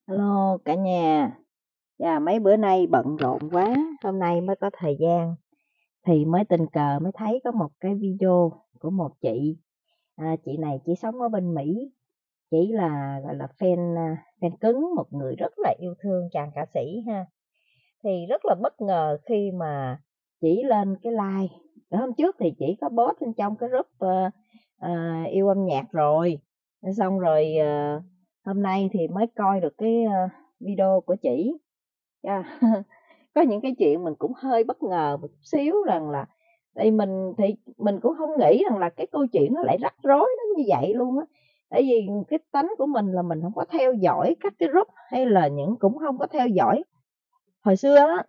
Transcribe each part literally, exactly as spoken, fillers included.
Hello cả nhà. Dạ, mấy bữa nay bận rộn quá, hôm nay mới có thời gian thì mới tình cờ mới thấy có một cái video của một chị. À, chị này chỉ sống ở bên Mỹ, chỉ là gọi là fan à, fan cứng, một người rất là yêu thương chàng ca sĩ ha. Thì rất là bất ngờ khi mà chỉ lên cái like. Hôm trước thì chỉ có post bên trong cái group ờ, ờ, yêu âm nhạc rồi. Xong rồi ờ, hôm nay thì mới coi được cái ờ, video của chị. Yeah. Có những cái chuyện mình cũng hơi bất ngờ một chút xíu rằng là tại mình thì mình cũng không nghĩ rằng là cái câu chuyện nó lại rắc rối đến như vậy luôn á. Tại vì cái tánh của mình là mình không có theo dõi các cái group, hay là những cũng không có theo dõi. Hồi xưa á,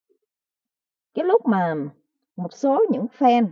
cái lúc mà một số những fan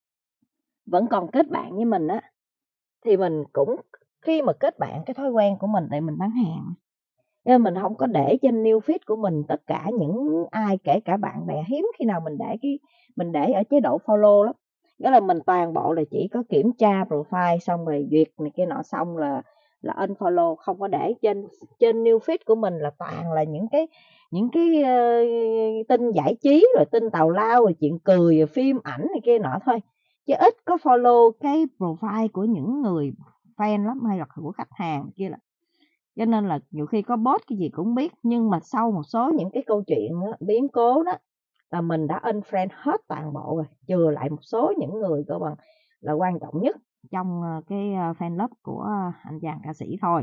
vẫn còn kết bạn với mình á, thì mình cũng khi mà kết bạn, cái thói quen của mình tại mình bán hàng, nên mình không có để trên new feed của mình tất cả những ai, kể cả bạn bè. Hiếm khi nào mình để cái mình để ở chế độ follow lắm. Nghĩa là mình toàn bộ là chỉ có kiểm tra profile xong rồi duyệt này kia nọ, xong là là unfollow, không có để trên trên new feed của mình là toàn là những cái những cái uh, tin giải trí, rồi tin tào lao, rồi chuyện cười, rồi phim ảnh này kia nọ thôi, chứ ít có follow cái profile của những người fan lắm, hay là của khách hàng kia là. Cho nên là nhiều khi có post cái gì cũng biết, nhưng mà sau một số những cái câu chuyện đó, biến cố đó, là mình đã unfriend hết toàn bộ rồi, trừ lại một số những người cơ bằng là quan trọng nhất trong cái fan club của anh chàng ca sĩ thôi.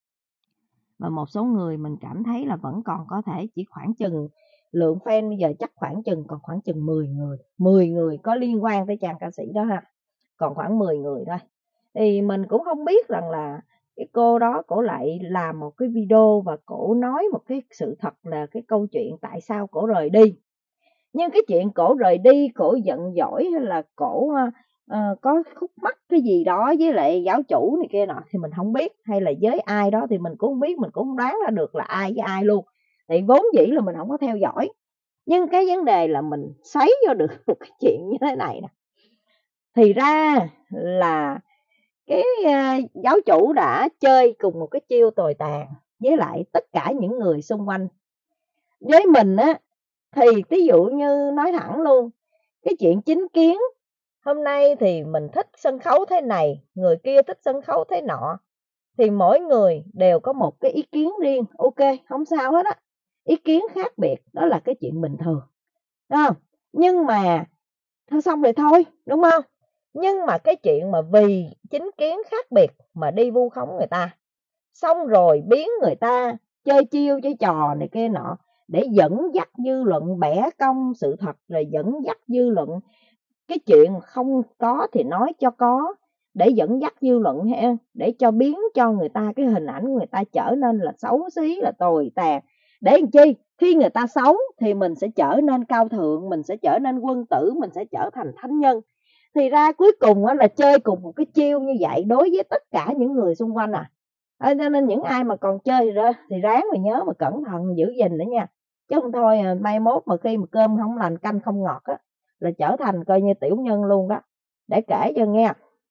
Và một số người mình cảm thấy là vẫn còn có thể, chỉ khoảng chừng lượng fan bây giờ chắc khoảng chừng còn khoảng chừng mười người, mười người có liên quan tới chàng ca sĩ đó ha, còn khoảng mười người thôi. Thì mình cũng không biết rằng là cái cô đó cổ lại làm một cái video và cổ nói một cái sự thật là cái câu chuyện tại sao cổ rời đi. Nhưng cái chuyện cổ rời đi, cổ giận dỗi, hay là cổ uh, có khúc mắc cái gì đó với lại giáo chủ này kia nọ thì mình không biết, hay là với ai đó thì mình cũng không biết, mình cũng không đoán ra được là ai với ai luôn. Thì vốn dĩ là mình không có theo dõi. Nhưng cái vấn đề là mình xoáy vô được một cái chuyện như thế này nè. Thì ra là cái uh, giáo chủ đã chơi cùng một cái chiêu tồi tàn với lại tất cả những người xung quanh. Với mình á, thì ví dụ như nói thẳng luôn, cái chuyện chính kiến, hôm nay thì mình thích sân khấu thế này, người kia thích sân khấu thế nọ, thì mỗi người đều có một cái ý kiến riêng, ok, không sao hết á. Ý kiến khác biệt đó là cái chuyện bình thường, đúng không? Nhưng mà thôi xong rồi thôi, đúng không? Nhưng mà cái chuyện mà vì chính kiến khác biệt mà đi vu khống người ta, xong rồi biến người ta chơi chiêu chơi trò này kia nọ để dẫn dắt dư luận, bẻ cong sự thật, rồi dẫn dắt dư luận. Cái chuyện không có thì nói cho có, để dẫn dắt dư luận ha, để cho biến cho người ta cái hình ảnh của người ta trở nên là xấu xí, là tồi tàn. Để làm chi? Khi người ta xấu thì mình sẽ trở nên cao thượng, mình sẽ trở nên quân tử, mình sẽ trở thành thánh nhân. Thì ra cuối cùng là chơi cùng một cái chiêu như vậy đối với tất cả những người xung quanh à. À, cho nên những ai mà còn chơi đó thì ráng mà nhớ mà cẩn thận giữ gìn nữa nha, chứ không thôi mai mốt mà khi mà cơm không lành canh không ngọt á, là trở thành coi như tiểu nhân luôn đó. Để kể cho nghe,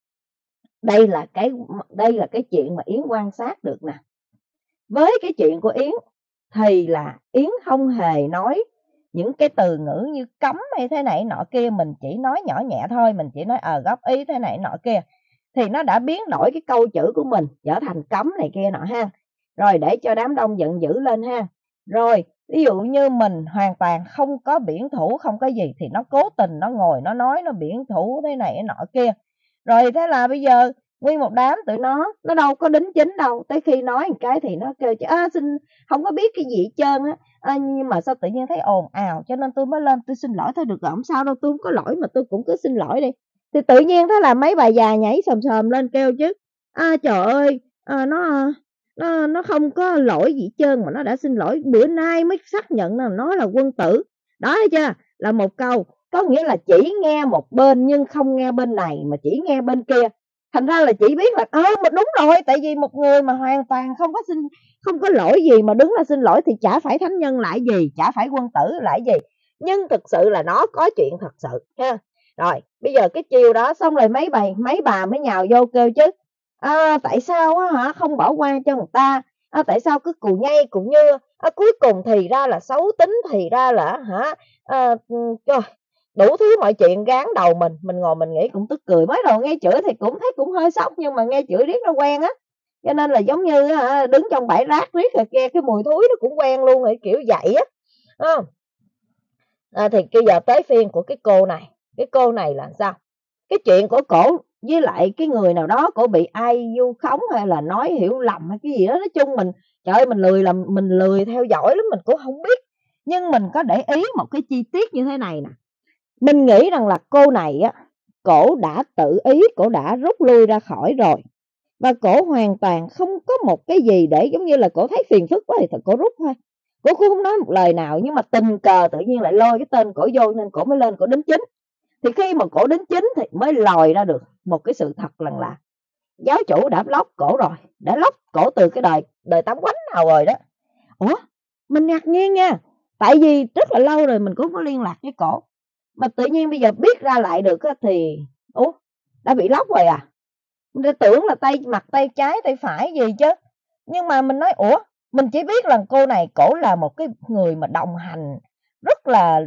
đây là cái đây là cái chuyện mà Yến quan sát được nè. Với cái chuyện của Yến thì là Yến không hề nói những cái từ ngữ như cấm hay thế này nọ kia, mình chỉ nói nhỏ nhẹ thôi, mình chỉ nói ờ à, góp ý thế này nọ kia, thì nó đã biến đổi cái câu chữ của mình trở thành cấm này kia nọ ha, rồi để cho đám đông giận dữ lên ha. Rồi ví dụ như mình hoàn toàn không có biển thủ, không có gì, thì nó cố tình nó ngồi nó nói nó biển thủ thế này nọ kia, rồi thế là bây giờ nguyên một đám tụi nó nó đâu có đính chính đâu, tới khi nói một cái thì nó kêu chứ à, xin không có biết cái gì hết trơn á. À, nhưng mà sao tự nhiên thấy ồn ào, cho nên tôi mới lên tôi xin lỗi thôi. Được rồi, không sao đâu, tôi không có lỗi mà tôi cũng cứ xin lỗi đi. Thì tự nhiên thế là mấy bà già nhảy sòm sòm lên kêu chứ à, trời ơi à, nó nó nó không có lỗi gì hết trơn mà nó đã xin lỗi, bữa nay mới xác nhận là nó là quân tử. Đó thấy chưa, là một câu, có nghĩa là chỉ nghe một bên nhưng không nghe bên này, mà chỉ nghe bên kia. Thành ra là chỉ biết là ơ à, mà đúng rồi, tại vì một người mà hoàn toàn không có xin không có lỗi gì mà đứng ra xin lỗi thì chả phải thánh nhân lại gì, chả phải quân tử lại gì. Nhưng thực sự là nó có chuyện thật sự ha. Rồi bây giờ cái chiều đó xong rồi mấy bà mấy bà mới nhào vô kêu chứ à, tại sao á hả không bỏ qua cho người ta À, tại sao cứ cù nhây cù nhưa, à, cuối cùng thì ra là xấu tính, thì ra là hả, à, trời, đủ thứ mọi chuyện gán đầu mình, mình ngồi mình nghĩ cũng tức cười. Mới đầu nghe chửi thì cũng thấy cũng hơi sốc, nhưng mà nghe chửi riết nó quen á, cho nên là giống như á đứng trong bãi rác riết rồi nghe cái mùi thúi nó cũng quen luôn rồi, kiểu vậy á, phải hông? À, thì bây giờ tới phiên của cái cô này, cái cô này là sao? Cái chuyện của cổ với lại cái người nào đó, cổ bị ai vu khống hay là nói hiểu lầm hay cái gì đó, nói chung mình, trời ơi, mình lười làm mình lười theo dõi lắm, mình cũng hổng biết. Nhưng mình có để ý một cái chi tiết như thế này nè, mình nghĩ rằng là cô này á, cổ đã tự ý, cổ đã rút lui ra khỏi rồi, và cổ hoàn toàn không có một cái gì để giống như là cổ thấy phiền phức quá thì t cổ rút thôi. Cổ cũng hông nói một lời nào, nhưng mà tình cờ tự nhiên lại lôi cái tên cổ vô nên cổ mới lên cổ đính chính. Thì khi mà cổ đính chính thì mới lòi ra được một cái sự thật rằng là giáo chủ đã block cổ rồi, đã block cổ từ cái đời đời tám quánh nào rồi đó. Ủa, mình ngạc nhiên nha, tại vì rất là lâu rồi mình cũng hông có liên lạc với cổ, mà tự nhiên bây giờ biết ra lại được á thì ủa, đã bị block rồi à? Mình tưởng là tay mặt tay trái, tay phải gì chứ. Nhưng mà mình nói, ủa, mình chỉ biết là cô này cổ là một cái người mà đồng hành rất là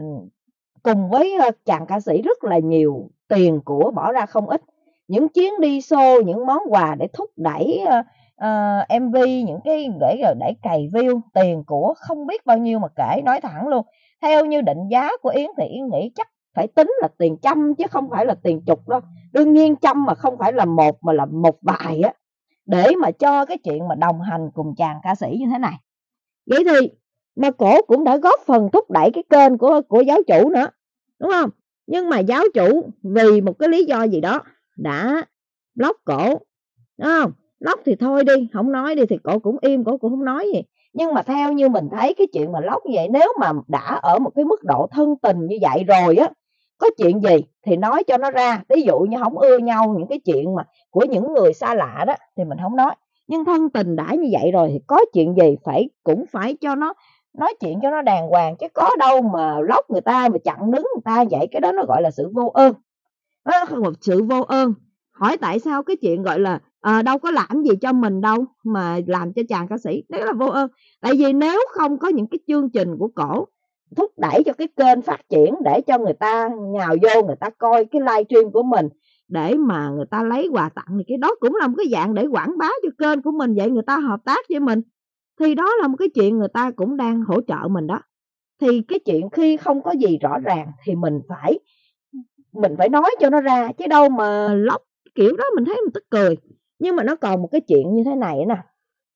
cùng với, ơ, chàng ca sĩ rất là nhiều tiền của bỏ ra không ít. Những chuyến đi show, những món quà để thúc đẩy, ơ, ờ, em vê, những cái để rồi để cày view, tiền của không biết bao nhiêu mà kể, nói thẳng luôn. Theo như định giá của Yến thì Yến nghĩ chắc phải tính là tiền trăm chứ không phải là tiền chục đâu. Đương nhiên trăm mà không phải là một mà là một vài á, để mà cho cái chuyện mà đồng hành cùng chàng ca sĩ như thế này. Vậy thì mà cổ cũng đã góp phần thúc đẩy cái kênh của của giáo chủ nữa, đúng hông? Nhưng mà giáo chủ vì một cái lý do gì đó đã block cổ, đúng hông? Block thì thôi đi, hổng nói đi thì cổ cũng im, cổ cũng hông nói gì. Nhưng mà theo như mình thấy cái chuyện mà block như vậy, nếu mà đã ở một cái mức độ thân tình như vậy rồi á, có chuyện gì thì nói cho nó ra. Ví dụ như hổng ưa nhau, những cái chuyện mà của những người xa lạ đó thì mình hổng nói. Nhưng thân tình đã như vậy rồi thì có chuyện gì phải cũng phải cho nó nói chuyện cho nó đàng hoàng, chứ có đâu mà block người ta, mà chặn đứng người ta vậy, cái đó nó gọi là sự vô ơn. Đó là một sự vô ơn. Hỏi tại sao cái chuyện, gọi là, ờ, đâu có làm gì cho mình đâu mà làm cho chàng ca sĩ, đó là vô ơn. Tại vì nếu không có những cái chương trình của cổ thúc đẩy cho cái kênh phát triển để cho người ta nhào vô, người ta coi cái livestream của mình để mà người ta lấy quà tặng thì cái đó cũng là một cái dạng để quảng bá cho kênh của mình vậy, người ta hợp tác với mình. Thì đó là một cái chuyện người ta cũng đang hỗ trợ mình đó. Thì cái chuyện khi không có gì rõ ràng thì mình phải mình phải nói cho nó ra, chứ đâu mà block kiểu đó mình thấy mình tức cười. Nhưng mà nó còn một cái chuyện như thế này nữa nè.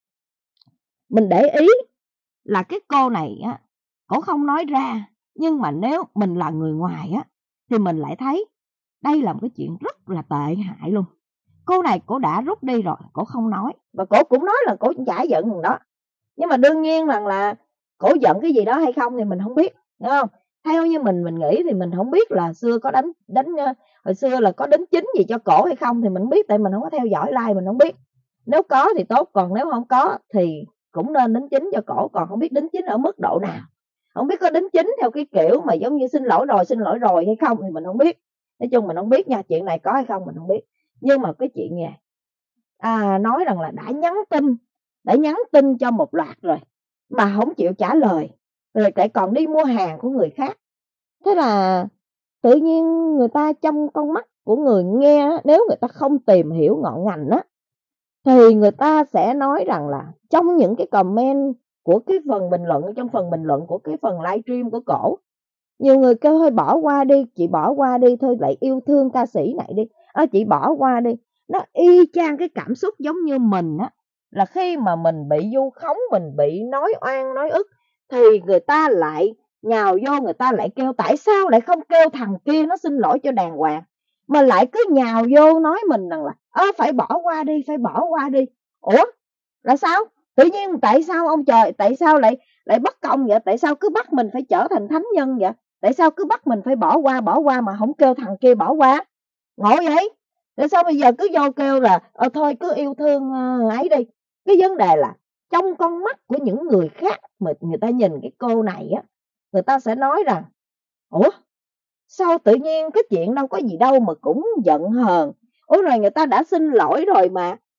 Mình để ý là cái cô này á, cổ không nói ra, nhưng mà nếu mình là người ngoài á, thì mình lại thấy đây là một cái chuyện rất là tệ hại luôn. Cô này cổ đã rút đi rồi, cổ không nói, và cổ cũng nói là cổ chả giận thằng đó. Nhưng mà đương nhiên rằng là cổ giận cái gì đó hay không thì mình hông biết, hiểu hông? Theo như mình mình nghĩ thì mình hổng biết là xưa có đánh đánh, ơ hồi xưa là có đính chính gì cho cổ hay không thì mình hổng biết, tại mình hổng có theo dõi live mình hổng biết. Nếu có thì tốt, còn nếu hông có thì cũng nên đính chính cho cổ, còn hông biết đính chính ở mức độ nào. Hổng biết có đính chính theo cái kiểu mà giống như xin lỗi rồi, xin lỗi rồi hay không thì mình hông biết. Nói chung mình hông biết nha, chuyện này có hay không mình hông biết. Nhưng mà cái chuyện vầy, à, nói rằng là đã nhắn tin, đã nhắn tin cho một loạt rồi, mà hổng chịu trả lời, rồi lại còn đi mua hàng của người khác. Thế là tự nhiên người ta trong con mắt của người nghe á, nếu người ta không tìm hiểu ngọn ngành á, thì người ta sẽ nói rằng là trong những cái comment của cái phần bình luận, trong phần bình luận của cái phần livestream của cổ, nhiều người kêu thôi bỏ qua đi, chị bỏ qua đi, thôi lại yêu thương ca sĩ này đi, ơ, chị bỏ qua đi. Nó y chang cái cảm xúc giống như mình á, là khi mà mình bị vu khống, mình bị nói oan nói ức thì người ta lại nhào vô, người ta lại kêu tại sao lại không kêu thằng kia nó xin lỗi cho đàng hoàng, mà lại cứ nhào vô nói mình rằng là ơ, phải bỏ qua đi, phải bỏ qua đi. Ủa, là sao? Tự nhiên tại sao ông trời, tại sao lại lại bất công vậy? Tại sao cứ bắt mình phải trở thành thánh nhân vậy? Tại sao cứ bắt mình phải bỏ qua, bỏ qua mà hổng kêu thằng kia bỏ qua? Ngộ vậy? Tại sao bây giờ cứ vô kêu là, ờ, thôi cứ yêu thương, ơ, ấy đi. Cái vấn đề là trong con mắt của những người khác mà người ta nhìn cái cô này á, người ta sẽ nói rằng ủa, sao tự nhiên cái chuyện đâu có gì đâu mà cũng giận hờn? Ủa, rồi người ta đã xin lỗi rồi mà,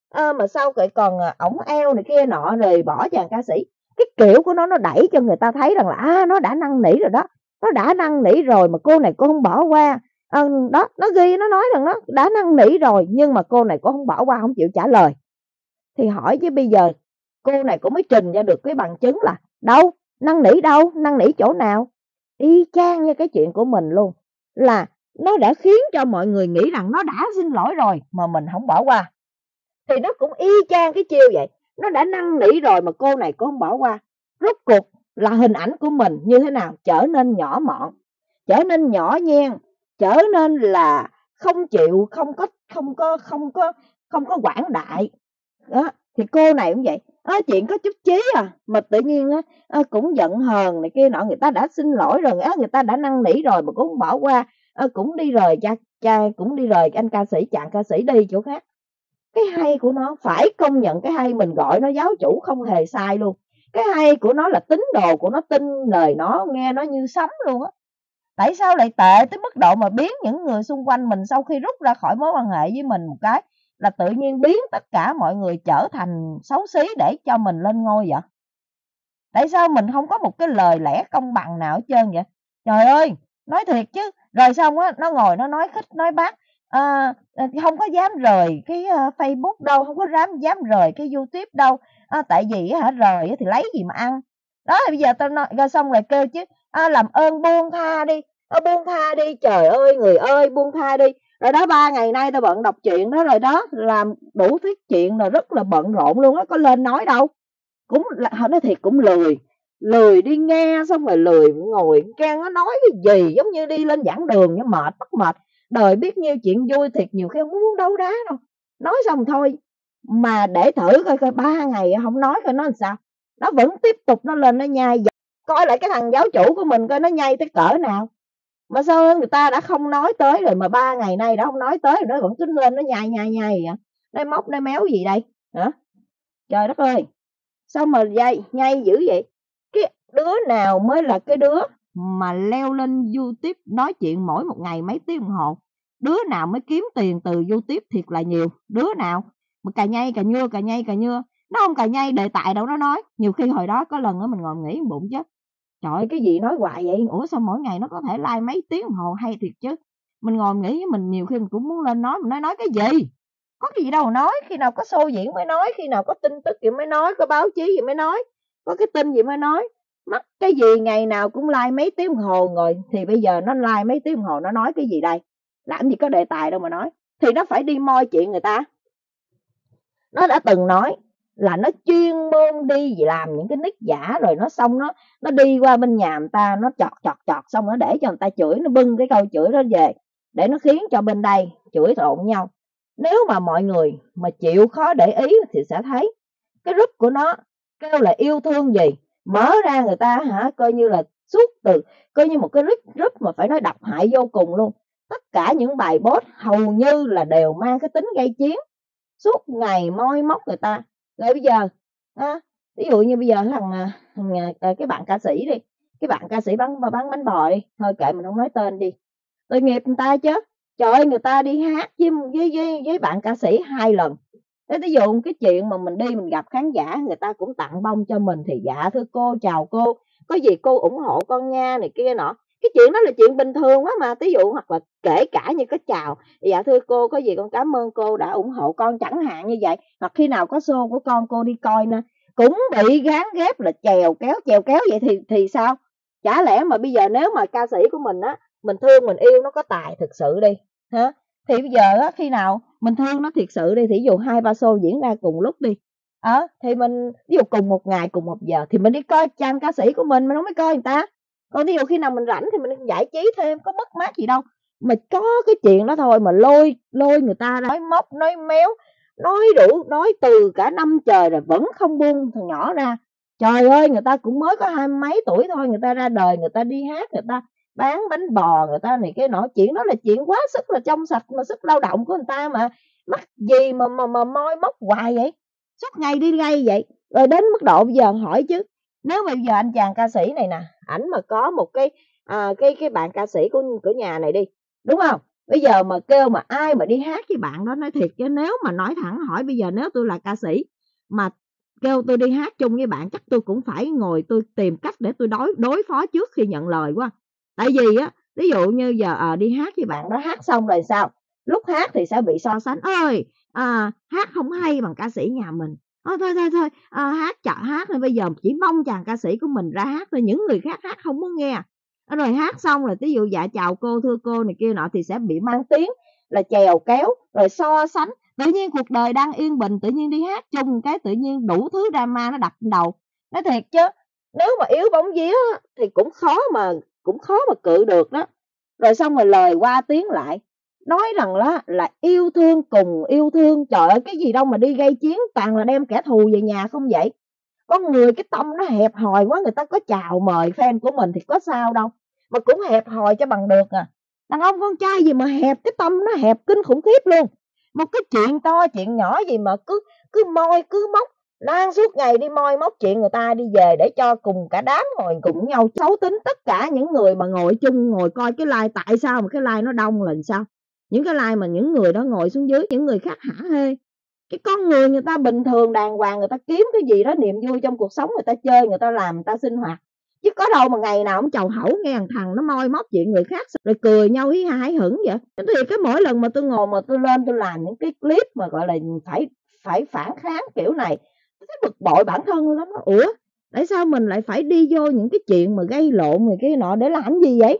à, mà sao vậy còn à, ổng eo này kia nọ rồi bỏ chàng ca sĩ. Cái kiểu của nó nó đẩy cho người ta thấy rằng là à, nó đã năn nỉ rồi đó, nó đã năn nỉ rồi mà cô này cô không bỏ qua. À, đó nó ghi nó nói rằng nó đã năn nỉ rồi nhưng mà cô này cô không bỏ qua, không chịu trả lời. Thì hỏi chứ bây giờ cô này cũng mới trình ra được cái bằng chứng là đâu, năn nỉ đâu, năn nỉ chỗ nào. Y chang như cái chuyện của mình luôn, là nó đã khiến cho mọi người nghĩ rằng nó đã xin lỗi rồi mà mình không bỏ qua. Thì nó cũng y chang cái chiêu vậy, nó đã năn nỉ rồi mà cô này cô không bỏ qua. Rốt cuộc là hình ảnh của mình như thế nào? Trở nên nhỏ mọn, trở nên nhỏ nhen, trở nên là không chịu, không có không có không có không có quảng đại. Đó, thì cô này cũng vậy. Á, chuyện có chút chí à mà tự nhiên á à, cũng giận hờn này kia nọ, người ta đã xin lỗi rồi, á, người ta đã năn nỉ rồi mà cũng không bỏ qua, à, cũng đi rời cha cha cũng đi rời anh ca sĩ, chàng ca sĩ đi chỗ khác. Cái hay của nó, phải công nhận cái hay, mình gọi nó giáo chủ không hề sai luôn. Cái hay của nó là tín đồ của nó tin lời nó, nghe nó như sấm luôn á. Tại sao lại tệ tới mức độ mà biến những người xung quanh mình sau khi rút ra khỏi mối quan hệ với mình một cái là tự nhiên biến tất cả mọi người trở thành xấu xí để cho mình lên ngôi vậy? Tại sao mình không có một cái lời lẽ công bằng nào hết trơn vậy? Trời ơi, nói thiệt chứ, rồi xong á, nó ngồi nó nói khích nói bác, ờ, ờ, hông có dám rời cái, ơ, Facebook đâu, không có dám dám rời cái YouTube đâu, ơ, tại vì á hả rời á thì lấy gì mà ăn. Đó, thì bây giờ tao nói rồi xong rồi kêu chứ, a, làm ơn buông tha đi, ơ, buông tha đi, trời ơi, người ơi, buông tha đi. Rồi đó, ba ngày nay tao bận đọc truyện đó rồi đó, làm đủ thứ chuyện rồi rất là bận rộn luôn á, có lên nói đâu. Cũng là họ nói thiệt cũng lười, lười đi nghe xong rồi lười ngồi nghe nó nói cái gì giống như đi lên giảng đường nó mệt bắt mệt. Đời biết nhiêu chuyện vui thiệt nhiều khi hông muốn đấu đá đâu. Nói xong thôi, mà để thử coi coi ba ngày hông nói coi nó làm sao. Nó vẫn tiếp tục nó lên nó nhai dại, coi lại cái thằng giáo chủ của mình coi nó nhây tới cỡ nào. Mà sao người ta đã không nói tới rồi mà ba ngày nay đã hông nói tới rồi nó vẫn cứ lên nó nhai, nhai, nhai vậy? Nói móc nói méo gì đây, hả? Trời đất ơi! Sao mà dày nhây dữ vậy? Cái đứa nào mới là cái đứa mà leo lên YouTube nói chuyện mỗi một ngày mấy tiếng đồng hồ? Đứa nào mới kiếm tiền từ YouTube thiệt là nhiều? Đứa nào? Mà cà nhây, cà nhưa, cà nhây, cà nhưa. Nó không cà nhây đề tài đâu nó nói. Nhiều khi hồi đó có lần á mình ngồi nghĩ bụng chứ. Trời ơi, cái gì nói hoài vậy? Ủa sao mỗi ngày nó có thể like mấy tiếng đồng hồ hay thiệt chứ? Mình ngồi nghĩ với mình nhiều khi mình cũng muốn lên nói, mình nói nói cái gì? Có cái gì đâu mà nói, khi nào có show diễn mới nói, khi nào có tin tức gì mới nói, có báo chí gì mới nói, có cái tin gì mới nói. Mắc cái gì ngày nào cũng like mấy tiếng đồng hồ rồi, thì bây giờ nó like mấy tiếng đồng hồ nó nói cái gì đây? Làm gì có đề tài đâu mà nói, thì nó phải đi moi chuyện người ta. Nó đã từng nói là nó chuyên môn đi làm những cái nick giả rồi nó xong nó nó đi qua bên nhà người ta, nó chọt chọt chọt xong nó để cho người ta chửi, nó bưng cái câu chửi đó về để nó khiến cho bên đây chửi lộn nhau. Nếu mà mọi người mà chịu khó để ý thì sẽ thấy cái group của nó kêu là yêu thương gì, mở ra người ta hả coi như là suốt từ coi như một cái group group mà phải nói độc hại vô cùng luôn. Tất cả những bài post hầu như là đều mang cái tính gây chiến, suốt ngày moi móc người ta. Rồi bây giờ á, ví dụ như bây giờ thằng, à, thằng à, cái bạn ca sĩ đi, cái bạn ca sĩ bán bán bánh bò đi, thôi kệ mình không nói tên đi. Tội nghiệp người ta chứ. Trời ơi, người ta đi hát với với với, với bạn ca sĩ hai lần. Thế ví dụ cái chuyện mà mình đi mình gặp khán giả, người ta cũng tặng bông cho mình thì dạ thưa cô, chào cô, có gì cô ủng hộ con nha này kia nọ. Cái chuyện đó là chuyện bình thường quá mà, ví dụ hoặc là kể cả như có chào, dạ thưa cô có gì con cảm ơn cô đã ủng hộ con chẳng hạn như vậy. Hoặc khi nào có show của con cô đi coi nè, cũng bị gán ghép là chèo kéo chèo kéo vậy thì thì sao? Chả lẽ mà bây giờ nếu mà ca sĩ của mình á, mình thương mình yêu nó có tài thực sự đi, hả? Thì bây giờ á, khi nào mình thương nó thiệt sự đi, thí dụ hai ba show diễn ra cùng lúc đi, đó, thì mình ví dụ cùng một ngày, cùng một giờ thì mình đi coi trang ca sĩ của mình, mình hổng có coi người ta. Còn ví dụ khi nào mình rảnh thì mình giải trí thêm, có mất mát gì đâu. Mà có cái chuyện đó thôi mà lôi lôi người ta ra nói móc, nói méo, nói đủ, nói từ cả năm trời rồi vẫn không buông thằng nhỏ ra. Trời ơi, người ta cũng mới có hai mấy tuổi thôi, người ta ra đời, người ta đi hát, người ta bán bánh bò, người ta này cái nọ, chuyện đó là chuyện quá sức là trong sạch mà sức lao động của người ta mà. Mắc gì mà mà mà moi móc hoài vậy? Suốt ngày đi gây vậy. Rồi đến mức độ bây giờ hỏi chứ, nếu mà bây giờ anh chàng ca sĩ này nè, ảnh mà có một cái à, cái cái bạn ca sĩ của của nhà này đi, đúng không? Bây giờ mà kêu mà ai mà đi hát với bạn đó, nói thiệt chứ nếu mà nói thẳng hỏi bây giờ nếu tôi là ca sĩ mà kêu tôi đi hát chung với bạn, chắc tôi cũng phải ngồi tôi tìm cách để tôi đối đối phó trước khi nhận lời quá. Tại vì á, ví dụ như giờ à, đi hát với bạn đó, hát xong rồi sao? Lúc hát thì sẽ bị so sánh, ơi à, hát không hay bằng ca sĩ nhà mình. Thôi thôi thôi thôi à, hát chợ hát thôi, bây giờ chỉ mong chàng ca sĩ của mình ra hát thôi, những người khác hát không muốn nghe. Rồi hát xong rồi ví dụ dạ chào cô, thưa cô này kia nọ thì sẽ bị mang tiếng là chèo kéo, rồi so sánh. Tự nhiên cuộc đời đang yên bình, tự nhiên đi hát chung cái tự nhiên đủ thứ drama nó đặt đầu. Nói thiệt chứ, nếu mà yếu bóng vía thì cũng khó mà cũng khó mà cự được đó. Rồi xong rồi lời qua tiếng lại, nói rằng là, là yêu thương cùng yêu thương. Trời ơi, cái gì đâu mà đi gây chiến, toàn là đem kẻ thù về nhà không vậy. Có người cái tâm nó hẹp hòi quá, người ta có chào mời fan của mình thì có sao đâu, mà cũng hẹp hòi cho bằng được à. Đàn ông con trai gì mà hẹp, cái tâm nó hẹp kinh khủng khiếp luôn. Một cái chuyện to chuyện nhỏ gì mà cứ cứ moi cứ móc, đang suốt ngày đi moi móc chuyện người ta đi về để cho cùng cả đám ngồi cùng nhau xấu tính. Tất cả những người mà ngồi chung ngồi coi cái live, tại sao mà cái live nó đông là sao? Những cái live mà những người đó ngồi xuống dưới, những người khác hả hê. Cái con người người ta bình thường đàng hoàng, người ta kiếm cái gì đó niềm vui trong cuộc sống, người ta chơi, người ta làm, người ta sinh hoạt, chứ có đâu mà ngày nào cũng chầu hẩu nghe thằng, thằng nó moi móc chuyện người khác rồi cười nhau hí ha hái hửng vậy. Thì cái mỗi lần mà tôi ngồi mà tôi lên tôi làm những cái clip mà gọi là phải phải phản kháng kiểu này, tôi thấy bực bội bản thân lắm. Ủa tại sao mình lại phải đi vô những cái chuyện mà gây lộn người cái nọ để làm gì vậy?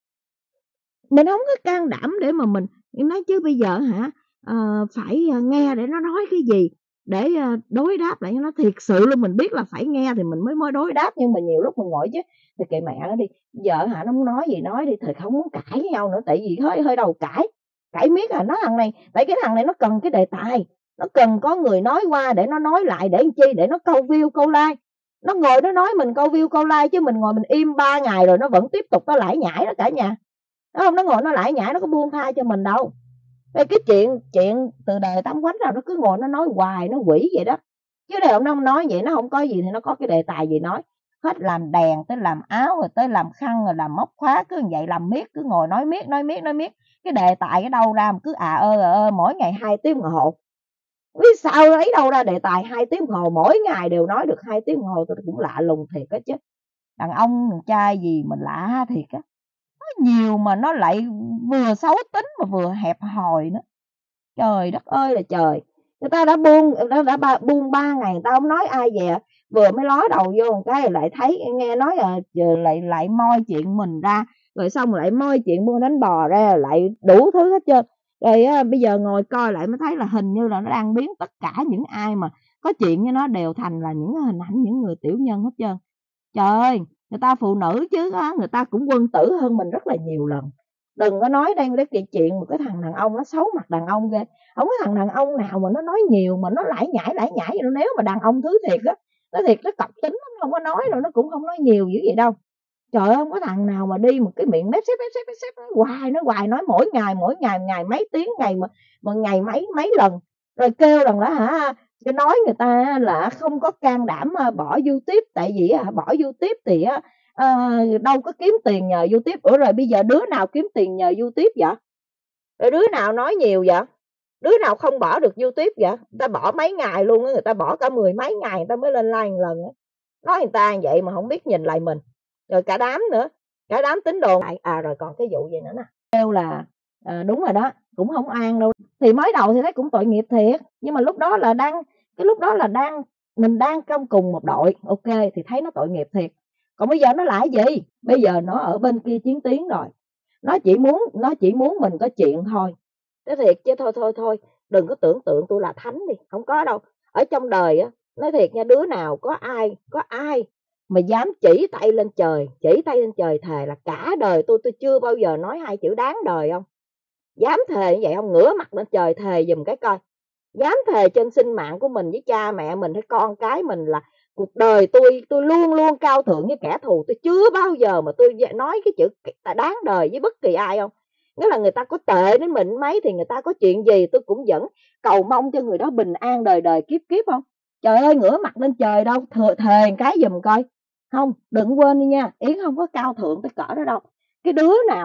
Mình không có can đảm để mà mình nói chứ bây giờ hả, ờ, phải nghe để nó nói cái gì để đối đáp lại cho nó thiệt sự luôn. Mình biết là phải nghe thì mình mới mới đối đáp, nhưng mà nhiều lúc mình ngồi chứ thì kệ mẹ nó đi, giờ hả nó muốn nói gì nói đi, thì không muốn cãi với nhau nữa, tại vì hơi hơi đầu cãi cãi miết à. Nói thằng này, tại cái thằng này nó cần cái đề tài, nó cần có người nói qua để nó nói lại, để làm chi, để nó câu view câu like. Nó ngồi nó nói mình câu view câu like chứ mình ngồi mình im ba ngày rồi nó vẫn tiếp tục nó lải nhải đó cả nhà. Nó không, nó ngồi nó lải nhải, nó có buông tha cho mình đâu. Cái chuyện chuyện từ đời Tám Quánh nào nó cứ ngồi nó nói hoài, nó quỷ vậy đó. Chứ đời ông nó không nói vậy, nó không có gì thì nó có cái đề tài gì nói. Hết làm đèn tới làm áo rồi tới làm khăn rồi làm móc khóa, cứ vậy làm miết, cứ ngồi nói miết nói miết nói miết. Cái đề tài cái đâu ra mà cứ à ơ à ơ mỗi ngày hai tiếng đồng hồ. Biết sao lấy đâu ra đề tài hai tiếng đồng hồ, mỗi ngày đều nói được hai tiếng đồng hồ, tôi cũng lạ lùng thiệt á chứ. Đàn ông đàn trai gì mình lạ thiệt á. Nhiều mà nó lại vừa xấu tính mà vừa hẹp hòi nữa. Trời đất ơi là trời. Người ta đã buông đã, đã ba, buông ba ngày người ta không nói ai về, vừa mới ló đầu vô một cái lại thấy nghe nói là lại lại moi chuyện mình ra, rồi xong lại moi chuyện buôn đánh bò ra, lại đủ thứ hết trơn. Rồi á, bây giờ ngồi coi lại mới thấy là hình như là nó đang biến tất cả những ai mà có chuyện với nó đều thành là những hình ảnh những người tiểu nhân hết trơn. Trời ơi, người ta phụ nữ chứ á, người ta cũng quân tử hơn mình rất là nhiều lần. Đừng có nói đây cái chuyện một cái thằng đàn ông nó xấu mặt đàn ông ghê. Không có thằng đàn ông nào mà nó nói nhiều mà nó lải nhải lải nhải. Nếu mà đàn ông thứ thiệt á, nó thiệt nó cọc tính lắm, không có nói rồi nó cũng không nói nhiều dữ vậy đâu. Trời ơi, không có thằng nào mà đi một cái miệng mép xếp mép xếp mép xếp hoài, nó hoài nói mỗi ngày mỗi ngày ngày mấy tiếng, ngày mà, mà ngày mấy mấy lần. Rồi kêu rằng là hả, cho nói người ta là không có can đảm bỏ YouTube, tại vì bỏ YouTube thì à, đâu có kiếm tiền nhờ YouTube. Ủa rồi bây giờ đứa nào kiếm tiền nhờ YouTube vậy? Rồi đứa nào nói nhiều vậy? Đứa nào không bỏ được YouTube vậy? Người ta bỏ mấy ngày luôn á, người ta bỏ cả mười mấy ngày người ta mới lên like một lần á. Nói người ta vậy mà không biết nhìn lại mình. Rồi cả đám nữa, cả đám tín đồ lại. À rồi còn cái vụ gì nữa nè. Kêu là à, đúng rồi đó, cũng không an đâu. Thì mới đầu thì thấy cũng tội nghiệp thiệt, nhưng mà lúc đó là đang cái lúc đó là đang mình đang trong cùng một đội, ok thì thấy nó tội nghiệp thiệt. Còn bây giờ nó lại gì? Bây giờ nó ở bên kia chiến tuyến rồi. Nó chỉ muốn nó chỉ muốn mình có chuyện thôi. Nói thiệt chứ thôi thôi thôi, đừng có tưởng tượng tôi là thánh đi, không có đâu. Ở trong đời á, nói thiệt nha, đứa nào có ai, có ai mà dám chỉ tay lên trời, chỉ tay lên trời thề là cả đời tôi tôi chưa bao giờ nói hai chữ đáng đời không? Dám thề như vậy không? Ngửa mặt lên trời thề giùm cái coi. Dám thề trên sinh mạng của mình với cha mẹ mình hay con cái mình là cuộc đời tôi tôi luôn luôn cao thượng với kẻ thù, tôi chưa bao giờ mà tôi nói cái chữ đáng đời với bất kỳ ai không? Nghĩa là người ta có tệ đến mình mấy thì người ta có chuyện gì tôi cũng vẫn cầu mong cho người đó bình an đời đời kiếp kiếp không? Trời ơi, ngửa mặt lên trời đâu, thừa thề cái giùm coi. Không, đừng quên đi nha, Yến không có cao thượng tới cỡ đó đâu. Cái đứa nào á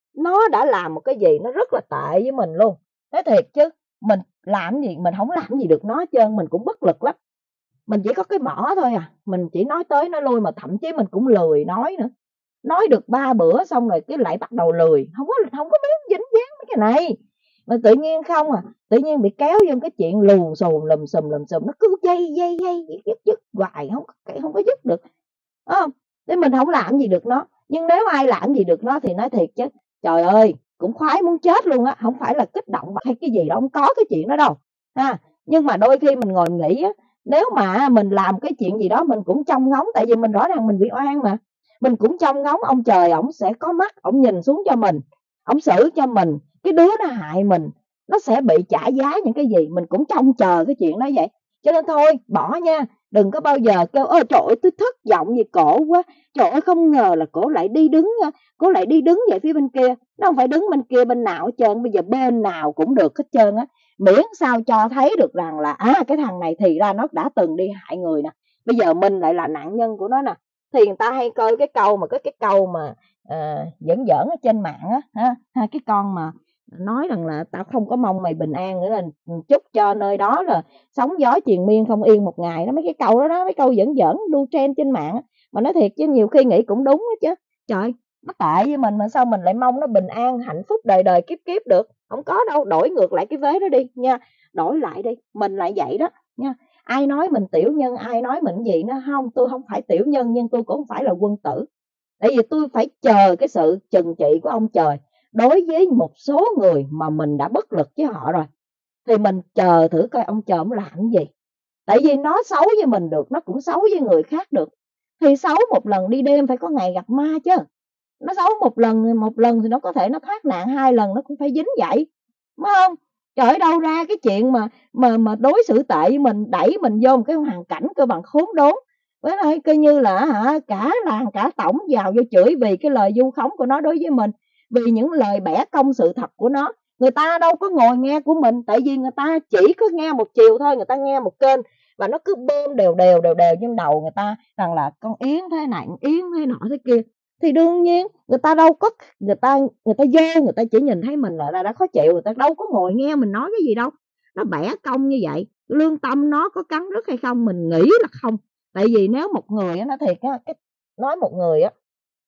nó đã làm một cái gì nó rất là tệ với mình luôn. Nói thiệt chứ, mình làm gì, mình không làm gì được nó hết trơn, mình cũng bất lực lắm. Mình chỉ có cái mỏ thôi à, mình chỉ nói tới nói lui mà thậm chí mình cũng lười nói nữa. Nói được ba bữa xong rồi cái lại bắt đầu lười, không có không có muốn dính dáng mấy cái này. Mà tự nhiên không à, tự nhiên bị kéo vô cái chuyện lùn xùm lùm xùm lùm xùm, nó cứ dây dây dây dứt dứt hoài không không có dứt được. Đúng không? Thế mình không làm gì được nó, nhưng nếu ai làm gì được nó thì nói thiệt chứ, trời ơi, cũng khoái muốn chết luôn á, không phải là kích động hay cái gì đâu, không có cái chuyện đó đâu. Ha, nhưng mà đôi khi mình ngồi nghĩ á, nếu mà mình làm cái chuyện gì đó mình cũng trông ngóng, tại vì mình rõ ràng mình bị oan mà. Mình cũng trông ngóng ông trời ổng sẽ có mắt, ổng nhìn xuống cho mình, ổng xử cho mình, cái đứa nó hại mình, nó sẽ bị trả giá những cái gì, mình cũng trông chờ cái chuyện đó vậy. Cho nên thôi, bỏ nha, đừng có bao giờ kêu ôi trời ơi tôi thất vọng vì cổ quá, trời ơi không ngờ là cổ lại đi đứng, cổ lại đi đứng về phía bên kia. Nó không phải đứng bên kia bên nào hết trơn, bây giờ bên nào cũng được hết trơn á, miễn sao cho thấy được rằng là à cái thằng này thì ra nó đã từng đi hại người nè, bây giờ mình lại là nạn nhân của nó nè. Thì người ta hay coi cái câu mà cái cái câu mà uh, giỡn giỡn ở trên mạng á, ha, ha, cái con mà nói rằng là tao không có mong mày bình an nữa, là chúc cho nơi đó là sóng gió triền miên không yên một ngày đó. Mấy cái câu đó đó, mấy câu giỡn giỡn đu trend trên mạng, mà nói thiệt chứ nhiều khi nghĩ cũng đúng đó chứ. Trời, nó tệ với mình mà sao mình lại mong nó bình an hạnh phúc đời đời kiếp kiếp được, không có đâu. Đổi ngược lại cái vế đó đi nha, đổi lại đi, mình lại vậy đó nha. Ai nói mình tiểu nhân, ai nói mình gì nó không, tôi không phải tiểu nhân nhưng tôi cũng không phải là quân tử. Tại vì tôi phải chờ cái sự trừng trị của ông trời. Đối với một số người mà mình đã bất lực với họ rồi, thì mình chờ thử coi ông trời ông làm gì. Tại vì nó xấu với mình được, nó cũng xấu với người khác được. Thì xấu một lần đi đêm phải có ngày gặp ma chứ. Nó xấu một lần một lần thì nó có thể nó thoát nạn hai lần nó cũng phải dính vậy, đúng không? Trời, đâu ra cái chuyện mà mà mà đối xử tệ với mình, đẩy mình vô một cái hoàn cảnh cơ bằng khốn đốn. Với lại coi như là hả, cả làng cả tổng vào vô chửi vì cái lời vu khống của nó đối với mình, vì những lời bẻ cong sự thật của nó. Người ta đâu có ngồi nghe của mình, tại vì người ta chỉ có nghe một chiều thôi, người ta nghe một kênh và nó cứ bơm đều đều đều đều trên đầu người ta rằng là con Yến thế này, Yến thế nọ thế kia. Thì đương nhiên người ta đâu có, người ta người ta vô, người ta chỉ nhìn thấy mình là đã khó chịu, người ta đâu có ngồi nghe mình nói cái gì đâu. Nó bẻ cong như vậy, lương tâm nó có cắn rứt hay không? Mình nghĩ là không. Tại vì nếu một người á, nó thiệt á, cái nói một người á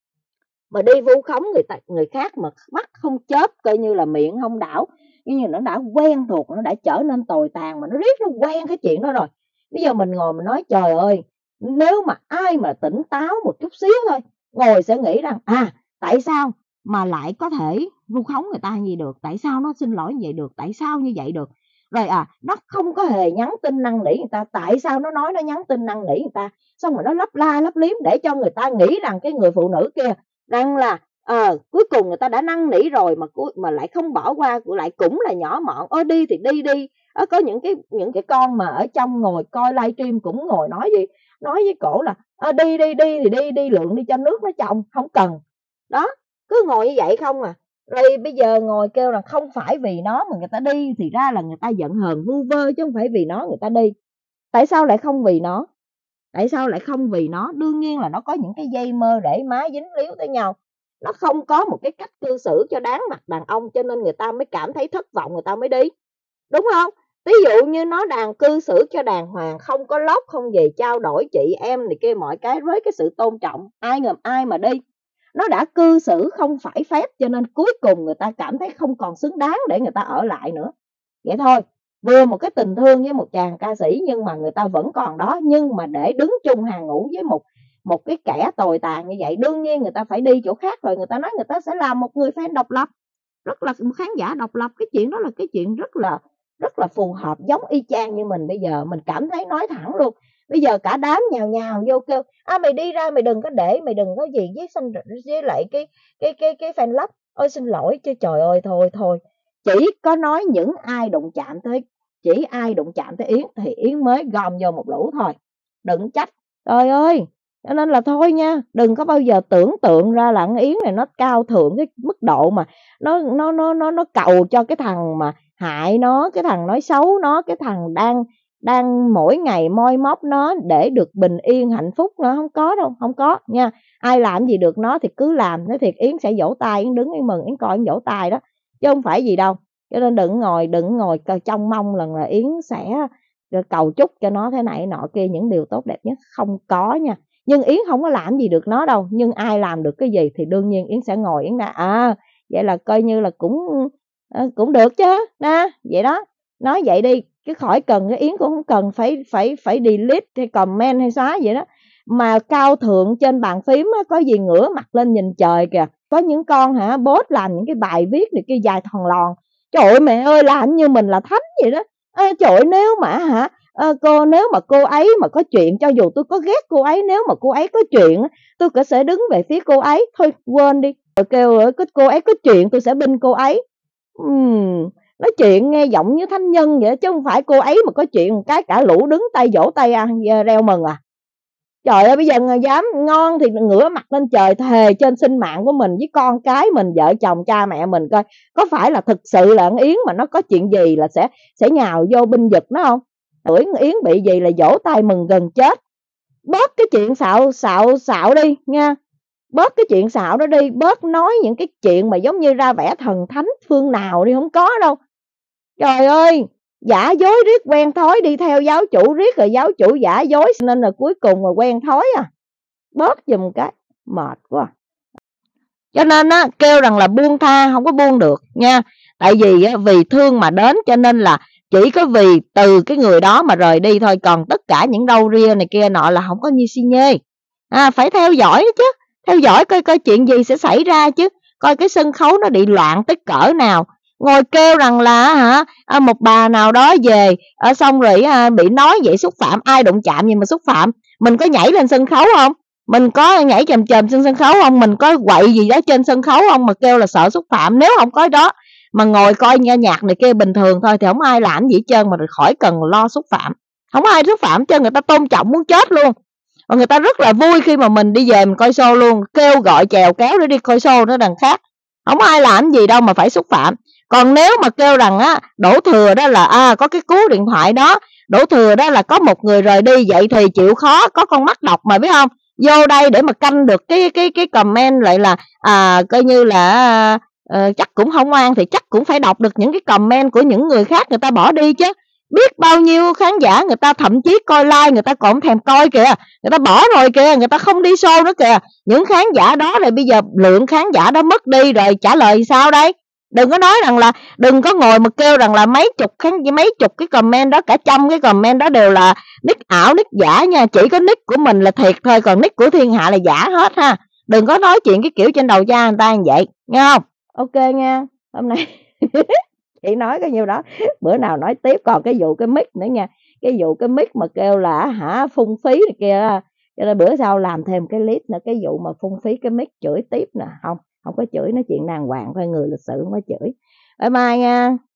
mà đi vu khống người ta, người khác mà mắt không chớp, coi như là miệng không đảo, như nó đã quen thuộc, nó đã trở nên tồi tàn, mà nó riết nó quen cái chuyện đó rồi. Bây giờ mình ngồi mình nói trời ơi, nếu mà ai mà tỉnh táo một chút xíu thôi, ngồi sẽ nghĩ rằng à tại sao mà lại có thể vu khống người ta gì được, tại sao nó xin lỗi như vậy được, tại sao như vậy được. Rồi à, nó không có hề nhắn tin năn nỉ người ta, tại sao nó nói nó nhắn tin năn nỉ người ta, xong rồi nó lấp la lấp liếm để cho người ta nghĩ rằng cái người phụ nữ kia rằng là ờ cuối cùng người ta đã năn nỉ rồi mà mà lại không bỏ qua, lại cũng là nhỏ mọn. Ơ đi thì đi đi. Ờ, có những cái những cái con mà ở trong ngồi coi livestream cũng ngồi nói gì, nói với cổ là à, đi đi đi thì đi đi lượng đi cho nước nó chồng, không cần. Đó, cứ ngồi như vậy không à. Rồi bây giờ ngồi kêu là không phải vì nó mà người ta đi, thì ra là người ta giận hờn vu vơ chứ không phải vì nó người ta đi. Tại sao lại không vì nó? Tại sao lại không vì nó? Đương nhiên là nó có những cái dây mơ để má dính líu tới nhau. Nó không có một cái cách cư xử cho đáng mặt đàn ông, cho nên người ta mới cảm thấy thất vọng, người ta mới đi. Đúng không? Ví dụ như nó đàn cư xử cho đàng hoàng, không có lóc không gì, trao đổi chị em này kia mọi cái với cái sự tôn trọng, ai ngầm ai mà đi. Nó đã cư xử không phải phép, cho nên cuối cùng người ta cảm thấy không còn xứng đáng để người ta ở lại nữa. Vậy thôi, vừa một cái tình thương với một chàng ca sĩ nhưng mà người ta vẫn còn đó, nhưng mà để đứng chung hàng ngũ với một một cái kẻ tồi tàn như vậy, đương nhiên người ta phải đi chỗ khác rồi. Người ta nói người ta sẽ làm một người fan độc lập, rất là một khán giả độc lập. Cái chuyện đó là cái chuyện rất là rất là phù hợp, giống y chang như mình bây giờ. Mình cảm thấy nói thẳng luôn, bây giờ cả đám nhào nhào vô kêu à mày đi ra, mày đừng có để, mày đừng có gì với xanh với lại cái cái cái cái fan club. Ôi xin lỗi chứ trời ơi, thôi thôi, chỉ có nói những ai đụng chạm tới, chỉ ai đụng chạm tới Yến thì Yến mới gom vô một lũ thôi, đừng trách. Trời ơi, cho nên là thôi nha, đừng có bao giờ tưởng tượng ra là Yến này nó cao thượng cái mức độ mà nó nó nó nó nó cầu cho cái thằng mà hại nó, cái thằng nói xấu nó, cái thằng đang đang mỗi ngày moi móc nó để được bình yên hạnh phúc, nó không có đâu, không có nha. Ai làm gì được nó thì cứ làm. Nói thiệt, Yến sẽ vỗ tay, Yến đứng Yến mừng, Yến coi Yến vỗ tay đó, chứ không phải gì đâu. Cho nên đừng ngồi đừng ngồi trong mong lần là Yến sẽ cầu chúc cho nó thế này nọ kia, những điều tốt đẹp nhất, không có nha. Nhưng Yến không có làm gì được nó đâu, nhưng ai làm được cái gì thì đương nhiên Yến sẽ ngồi Yến nói à vậy là coi như là cũng cũng được chứ na, vậy đó. Nói vậy đi, cái khỏi cần cái Yến cũng không cần phải phải phải delete hay comment hay xóa vậy đó. Mà cao thượng trên bàn phím á, có gì ngửa mặt lên nhìn trời kìa. Có những con hả post làm những cái bài viết này kia dài thòn lòn. Trời ơi mẹ ơi, làm như mình là thánh vậy đó. À, trời ơi, nếu mà hả à, cô nếu mà cô ấy mà có chuyện, cho dù tôi có ghét cô ấy, nếu mà cô ấy có chuyện tôi cũng sẽ đứng về phía cô ấy. Thôi quên đi. Rồi kêu rồi cô ấy có chuyện tôi sẽ binh cô ấy. Uhm, nói chuyện nghe giọng như thánh nhân vậy, chứ không phải cô ấy mà có chuyện một cái cả lũ đứng tay vỗ tay à, reo mừng à. Trời ơi, bây giờ dám ngon thì ngửa mặt lên trời thề trên sinh mạng của mình với con cái mình, vợ chồng cha mẹ mình, coi có phải là thực sự là Yến mà nó có chuyện gì là sẽ sẽ nhào vô binh vực nó không. Tuổi Yến bị gì là vỗ tay mừng gần chết. Bớt cái chuyện xạo xạo xạo đi nha. Bớt cái chuyện xạo đó đi, bớt nói những cái chuyện mà giống như ra vẻ thần thánh phương nào đi, không có đâu. Trời ơi, giả dối riết quen thói, đi theo giáo chủ riết rồi giáo chủ giả dối nên là cuối cùng là quen thói à. Bớt giùm cái, mệt quá. Cho nên á, kêu rằng là buông tha không có buông được nha. Tại vì á, vì thương mà đến, cho nên là chỉ có vì từ cái người đó mà rời đi thôi. Còn tất cả những râu ria này kia nọ là không có như xi nhê. À, phải theo dõi chứ. Theo dõi coi coi chuyện gì sẽ xảy ra chứ. Coi cái sân khấu nó bị loạn tới cỡ nào. Ngồi kêu rằng là hả à, một bà nào đó về à, xong rồi à, bị nói vậy xúc phạm. Ai đụng chạm gì mà xúc phạm. Mình có nhảy lên sân khấu không? Mình có nhảy chầm chầm trên sân khấu không? Mình có quậy gì đó trên sân khấu không mà kêu là sợ xúc phạm? Nếu không có đó mà ngồi coi nghe nhạc này kia bình thường thôi thì không ai làm gì hết trơn, mà khỏi cần lo xúc phạm. Không ai xúc phạm chứ, người ta tôn trọng muốn chết luôn. Và người ta rất là vui khi mà mình đi về mình coi show luôn, kêu gọi chèo kéo để đi coi show nó đằng khác. Không ai làm gì đâu mà phải xúc phạm. Còn nếu mà kêu rằng á đổ thừa đó là à có cái cú điện thoại đó, đổ thừa đó là có một người rời đi, vậy thì chịu khó có con mắt độc mà biết không? Vô đây để mà canh được cái cái cái comment lại là à coi như là uh, chắc cũng không oan thì chắc cũng phải đọc được những cái comment của những người khác người ta bỏ đi chứ. Biết bao nhiêu khán giả người ta thậm chí coi like người ta còn thèm coi kìa, người ta bỏ rồi kìa, người ta không đi show nữa kìa. Những khán giả đó rồi bây giờ lượng khán giả đó mất đi rồi trả lời sao đây? Đừng có nói rằng là đừng có ngồi mà kêu rằng là mấy chục khán mấy chục cái comment đó, cả trăm cái comment đó đều là nick ảo nick giả nha. Chỉ có nick của mình là thiệt thôi, còn nick của thiên hạ là giả hết ha. Đừng có nói chuyện cái kiểu trên đầu cha người ta như vậy, nghe không? Ok nha. Hôm nay chị nói cái nhiêu đó, bữa nào nói tiếp. Còn cái vụ cái mic nữa nha, cái vụ cái mic mà kêu là hả phung phí này kia, cho nên bữa sau làm thêm cái clip nữa, cái vụ mà phung phí cái mic chửi tiếp nè. Không không có chửi, nói chuyện đàng hoàng thôi, người lịch sự không có chửi. Bye bye nha.